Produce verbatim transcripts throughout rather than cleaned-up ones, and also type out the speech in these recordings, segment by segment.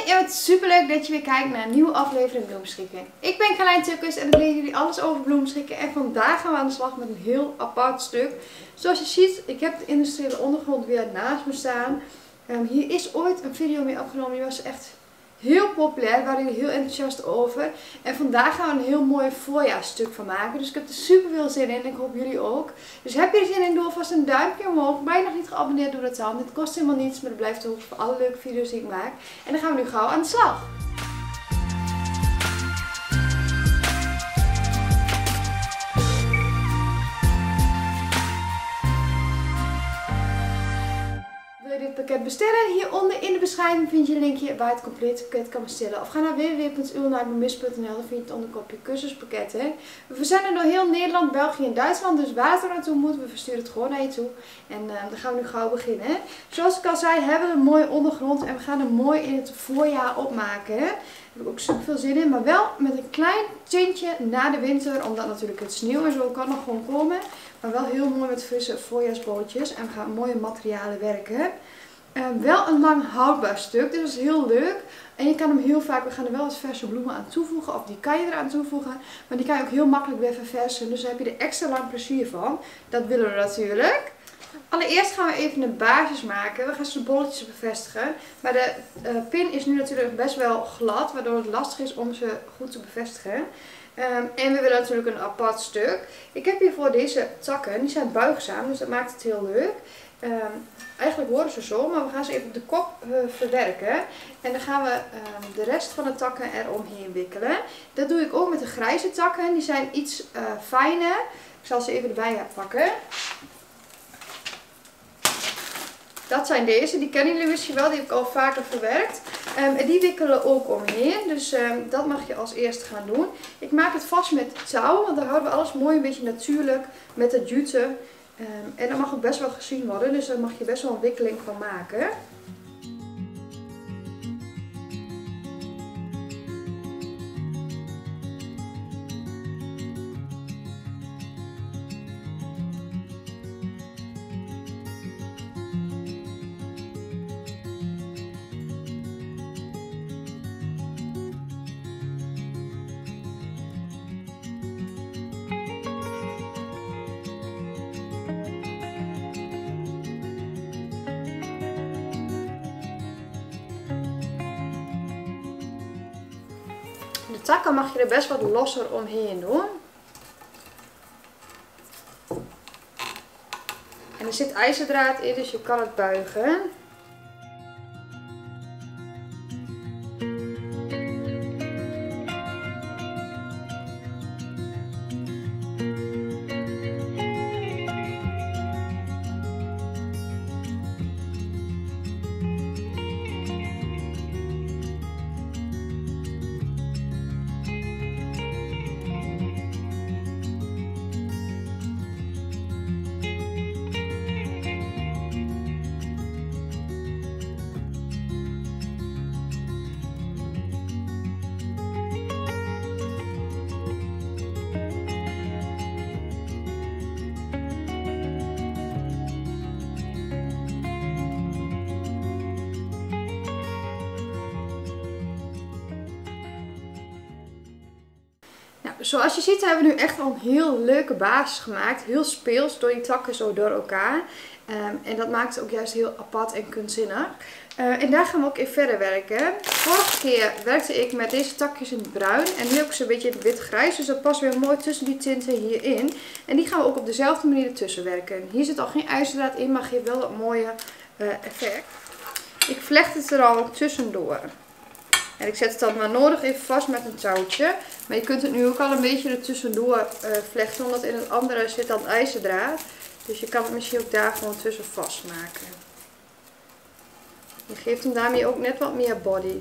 Hoi en wat super leuk dat je weer kijkt naar een nieuwe aflevering Bloemschikken. Ik ben Carlijn Tukkers en ik leer jullie alles over bloemschikken. En vandaag gaan we aan de slag met een heel apart stuk. Zoals je ziet, ik heb de industriële ondergrond weer naast me staan. Um, hier is ooit een video mee opgenomen, die was echt heel populair, daar waren jullie heel enthousiast over. En vandaag gaan we een heel mooi voorjaarsstuk van maken. Dus ik heb er super veel zin in en ik hoop jullie ook. Dus heb je er zin in, doe alvast een duimpje omhoog. Ben je nog niet geabonneerd, doe dat dan. Dit kost helemaal niets, maar dat blijft ook voor alle leuke video's die ik maak. En dan gaan we nu gauw aan de slag. Wil je dit pakket bestellen? Hieronder in de beschrijving vind je een linkje waar je het complete pakket kan bestellen. Of ga naar w w w punt uwnaakbemis punt n l, dan vind je het onder kopje cursuspakketten. We verzenden door heel Nederland, België en Duitsland. Dus waar het er naartoe moet, we versturen het gewoon naar je toe. En uh, dan gaan we nu gauw beginnen. Zoals ik al zei, hebben we een mooie ondergrond en we gaan hem mooi in het voorjaar opmaken. Daar heb ik ook super veel zin in, maar wel met een klein tintje na de winter. Omdat natuurlijk het sneeuw en zo kan nog gewoon komen. Maar wel heel mooi met frisse voorjaarsbootjes. En we gaan mooie materialen werken. Uh, wel een lang houdbaar stuk, dus dat is heel leuk. En je kan hem heel vaak, we gaan er wel wat verse bloemen aan toevoegen. Of die kan je eraan toevoegen. Maar die kan je ook heel makkelijk weer verversen. Dus daar heb je er extra lang plezier van. Dat willen we natuurlijk. Allereerst gaan we even een basis maken. We gaan ze de bolletjes bevestigen. Maar de uh, pin is nu natuurlijk best wel glad. Waardoor het lastig is om ze goed te bevestigen. Um, en we willen natuurlijk een apart stuk. Ik heb hiervoor deze takken. Die zijn buigzaam. Dus dat maakt het heel leuk. Um, eigenlijk horen ze zo. Maar we gaan ze even op de kop uh, verwerken. En dan gaan we um, de rest van de takken eromheen wikkelen. Dat doe ik ook met de grijze takken. Die zijn iets uh, fijner. Ik zal ze even erbij gaan pakken. Dat zijn deze, die kennen jullie misschien wel, die heb ik al vaker verwerkt. Um, en die wikkelen ook omheen, dus um, dat mag je als eerste gaan doen. Ik maak het vast met touw, want dan houden we alles mooi een beetje natuurlijk met het jute. Um, en dat mag ook best wel gezien worden, dus daar mag je best wel een wikkeling van maken. De takken mag je er best wat losser omheen doen. En er zit ijzerdraad in, dus je kan het buigen. Zoals je ziet hebben we nu echt wel een heel leuke basis gemaakt. Heel speels door die takken zo door elkaar. Um, en dat maakt het ook juist heel apart en kunstzinnig. Uh, en daar gaan we ook in verder werken. Vorige keer werkte ik met deze takjes in het bruin. En nu heb ik ze een beetje in het wit-grijs. Dus dat past weer mooi tussen die tinten hierin. En die gaan we ook op dezelfde manier ertussen werken. Hier zit al geen ijzerdraad in, maar geeft wel dat mooie uh, effect. Ik vlecht het er al ook tussendoor. En ik zet het dan maar nodig even vast met een touwtje. Maar je kunt het nu ook al een beetje er tussendoor uh, vlechten. Omdat in het andere zit dan ijzerdraad. Dus je kan het misschien ook daar gewoon tussen vastmaken. Je geeft hem daarmee ook net wat meer body.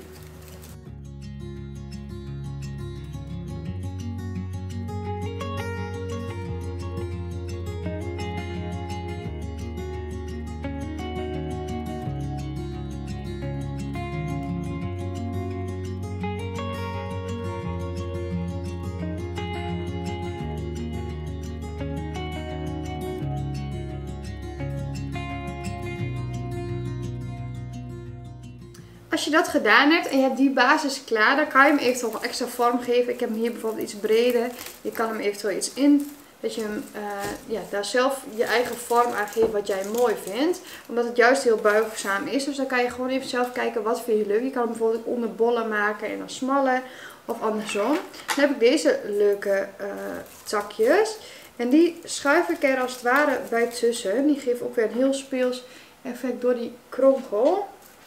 Als je dat gedaan hebt en je hebt die basis klaar, dan kan je hem eventueel nog extra vorm geven. Ik heb hem hier bijvoorbeeld iets breder. Je kan hem eventueel iets in. Dat je hem uh, ja, daar zelf je eigen vorm aan geeft wat jij mooi vindt. Omdat het juist heel buigzaam is. Dus dan kan je gewoon even zelf kijken wat vind je leuk. Je kan hem bijvoorbeeld onder bollen maken en dan smaller. Of andersom. Dan heb ik deze leuke uh, takjes. En die schuif ik er als het ware bij tussen. Die geven ook weer een heel speels effect door die kronkel.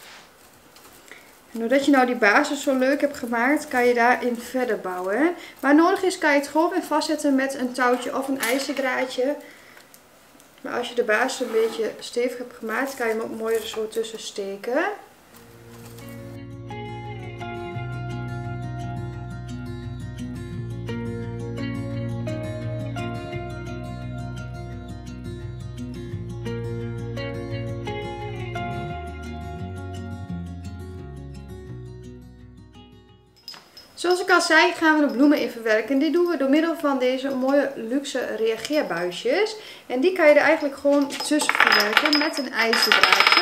En doordat je nou die basis zo leuk hebt gemaakt, kan je daarin verder bouwen. Waar nodig is, kan je het gewoon weer vastzetten met een touwtje of een ijzerdraadje. Maar als je de basis een beetje stevig hebt gemaakt, kan je hem ook mooi er zo tussen steken. Zoals ik al zei, gaan we de bloemen in verwerken. Dit doen we door middel van deze mooie luxe reageerbuisjes. En die kan je er eigenlijk gewoon tussen verwerken met een ijzerdraadje.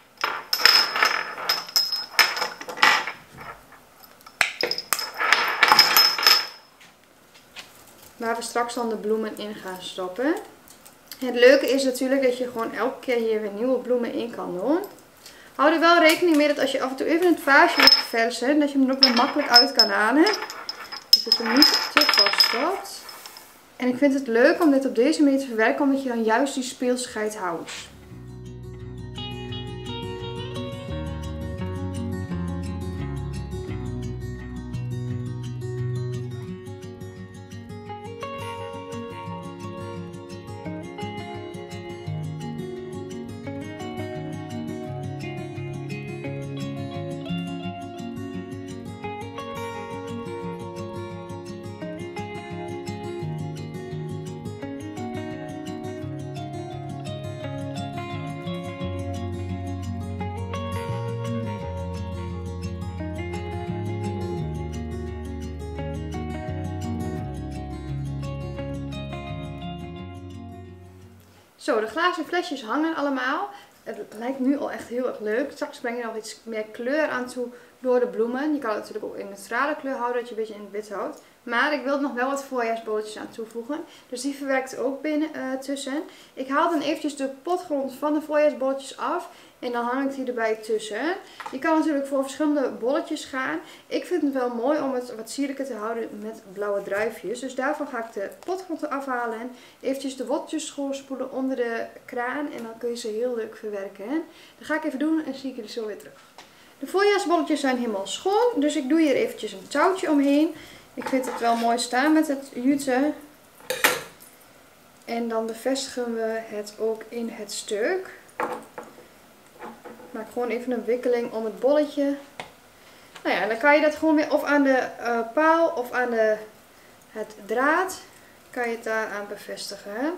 Waar we straks dan de bloemen in gaan stoppen. Het leuke is natuurlijk dat je gewoon elke keer hier weer nieuwe bloemen in kan doen. Hou er wel rekening mee dat als je af en toe even het vaasje wilt verversen, dat je hem er ook weer makkelijk uit kan halen. Dus dat je hem niet te vast stopt. En ik vind het leuk om dit op deze manier te verwerken, omdat je dan juist die speelsigheid houdt. Zo, de glazen flesjes hangen allemaal. Het lijkt nu al echt heel erg leuk. Straks breng je nog iets meer kleur aan toe door de bloemen. Je kan het natuurlijk ook in neutrale kleur houden, dat je een beetje in het wit houdt. Maar ik wil er nog wel wat voorjaarsbolletjes aan toevoegen. Dus die verwerkt ook binnen uh, tussen. Ik haal dan eventjes de potgrond van de voorjaarsbolletjes af. En dan hang ik die erbij tussen. Je kan natuurlijk voor verschillende bolletjes gaan. Ik vind het wel mooi om het wat sierlijker te houden met blauwe druifjes. Dus daarvoor ga ik de potgrond eraf halen. En eventjes de worteltjes schoonspoelen onder de kraan. En dan kun je ze heel leuk verwerken. Dat ga ik even doen en zie ik jullie zo weer terug. De voorjaarsbolletjes zijn helemaal schoon. Dus ik doe hier eventjes een touwtje omheen. Ik vind het wel mooi staan met het jute. En dan bevestigen we het ook in het stuk. Maak gewoon even een wikkeling om het bolletje. Nou ja, dan kan je dat gewoon weer of aan de uh, paal of aan de, het draad. Kan je het daaraan bevestigen.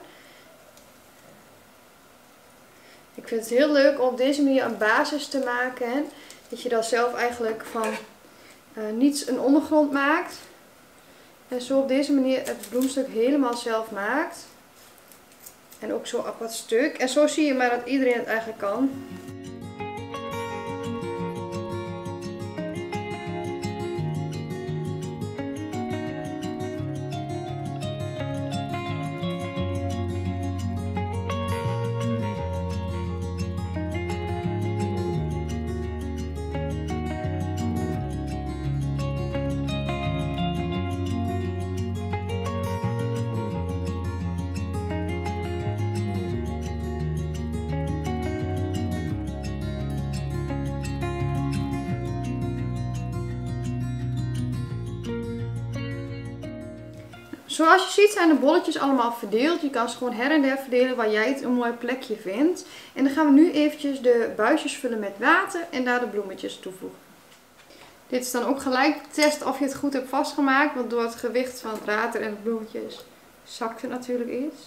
Ik vind het heel leuk om op deze manier een basis te maken. Dat je dan zelf eigenlijk van uh, niets een ondergrond maakt. En zo op deze manier het bloemstuk helemaal zelf maakt. En ook zo apart stuk. En zo zie je maar dat iedereen het eigenlijk kan. Zoals je ziet zijn de bolletjes allemaal verdeeld. Je kan ze gewoon her en der verdelen waar jij het een mooi plekje vindt. En dan gaan we nu eventjes de buisjes vullen met water en daar de bloemetjes toevoegen. Dit is dan ook gelijk de test of je het goed hebt vastgemaakt. Want door het gewicht van het water en de bloemetjes zakt het natuurlijk iets.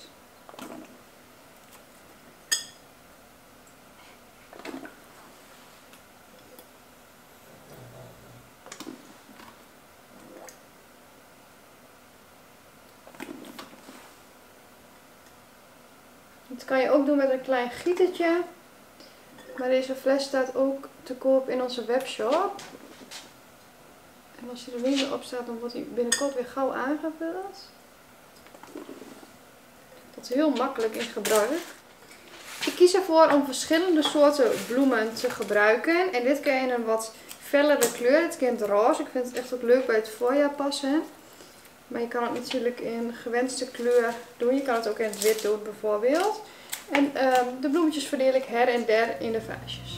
Dat kan je ook doen met een klein gietertje. Maar deze fles staat ook te koop in onze webshop. En als hij er niet meer op staat, dan wordt hij binnenkort weer gauw aangevuld. Dat is heel makkelijk in gebruik. Ik kies ervoor om verschillende soorten bloemen te gebruiken. En dit kan in een wat fellere kleur. Dit kan in het roze. Ik vind het echt ook leuk bij het voorjaar passen. Maar je kan het natuurlijk in gewenste kleur doen. Je kan het ook in het wit doen bijvoorbeeld. En uh, de bloemetjes verdeel ik her en der in de vaasjes.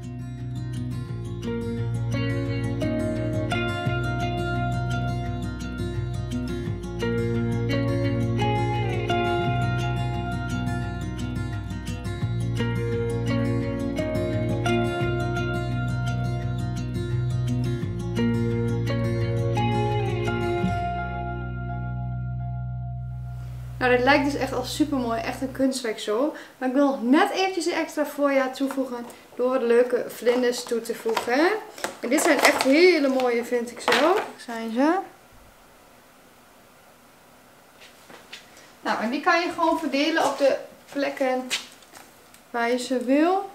Nou, dit lijkt dus echt al super mooi, echt een kunstwerk zo. Maar ik wil nog net eventjes een extra voorjaar toevoegen door leuke vlinders toe te voegen. En dit zijn echt hele mooie, vind ik zo. Kijk, zijn ze. Nou, en die kan je gewoon verdelen op de plekken waar je ze wil.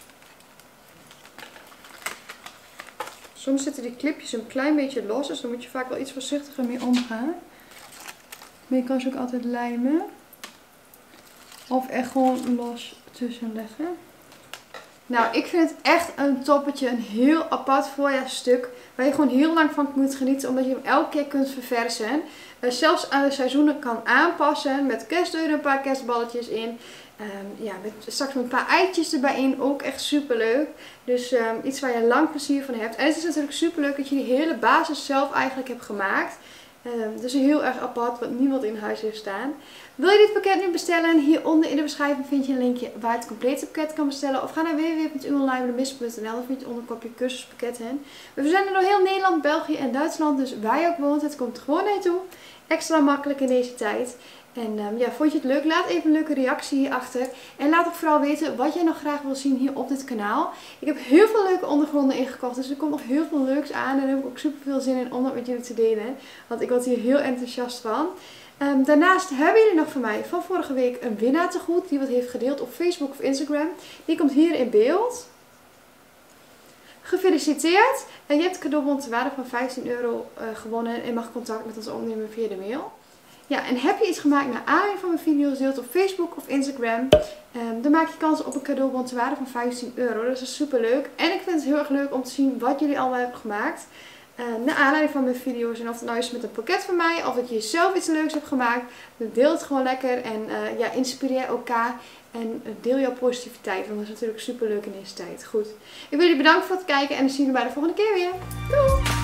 Soms zitten die clipjes een klein beetje los, dus daar moet je vaak wel iets voorzichtiger mee omgaan. Maar je kan ze ook altijd lijmen. Of echt gewoon los tussen leggen. Nou, ik vind het echt een toppetje. Een heel apart voorjaarsstuk. Waar je gewoon heel lang van kunt genieten. Omdat je hem elke keer kunt verversen. Uh, zelfs aan de seizoenen kan aanpassen. Met kerstdeuren een paar kerstballetjes in. Um, ja, met straks een paar eitjes erbij in. Ook echt super leuk. Dus um, iets waar je lang plezier van hebt. En het is natuurlijk super leuk dat je die hele basis zelf eigenlijk hebt gemaakt. Um, dus heel erg apart, wat niemand in huis heeft staan. Wil je dit pakket nu bestellen? Hieronder in de beschrijving vind je een linkje waar je het complete pakket kan bestellen. Of ga naar w w w punt u online de mist punt n l. Dan vind je onder kopje cursuspakketten. We verzenden door heel Nederland, België en Duitsland. Dus waar je ook woont, het komt gewoon naartoe. Extra makkelijk in deze tijd. En um, ja, vond je het leuk? Laat even een leuke reactie hierachter. En laat ook vooral weten wat jij nog graag wil zien hier op dit kanaal. Ik heb heel veel leuke ondergronden ingekocht. Dus er komt nog heel veel leuks aan. En daar heb ik ook super veel zin in om dat met jullie te delen. Want ik word hier heel enthousiast van. Um, daarnaast hebben jullie nog van mij van vorige week een winnaar te goed. Die wat heeft gedeeld op Facebook of Instagram. Die komt hier in beeld. Gefeliciteerd. En je hebt een cadeaubon ter waarde van vijftien euro uh, gewonnen. En mag contact met ons opnemen via de mail. Ja, en heb je iets gemaakt naar aanleiding van mijn video's, deelt op Facebook of Instagram, um, dan maak je kans op een cadeaubon ter waarde van vijftien euro. Dat is super leuk. En ik vind het heel erg leuk om te zien wat jullie allemaal hebben gemaakt. Uh, naar aanleiding van mijn video's. En of het nou is met een pakket van mij, of dat je zelf iets leuks hebt gemaakt. Dan deel het gewoon lekker en uh, ja, inspireer elkaar. En uh, deel jouw positiviteit, want dat is natuurlijk super leuk in deze tijd. Goed. Ik wil jullie bedanken voor het kijken en dan zien we bij de volgende keer weer. Doei!